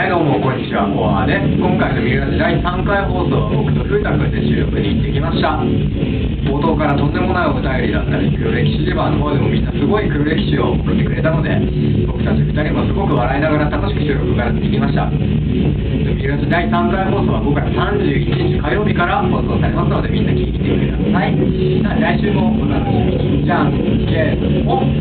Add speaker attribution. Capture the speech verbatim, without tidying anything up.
Speaker 1: はい、どうも、こんにちは、コアです。今回のミューラジだいさんかい放送は僕と風太くんで収録に行ってきました。冒頭からとんでもないお便りだったり、黒歴史レバーの方でもみんなすごい黒歴史を送ってくれたので、僕たちふたりもすごく笑いながら楽しく収録ができました。ミューラジだいさんかい放送はごがつさんじゅういちにち火曜日から放送されますので、みんな聞いてください。さあ、来週もお楽しみに。じゃんけんぽん。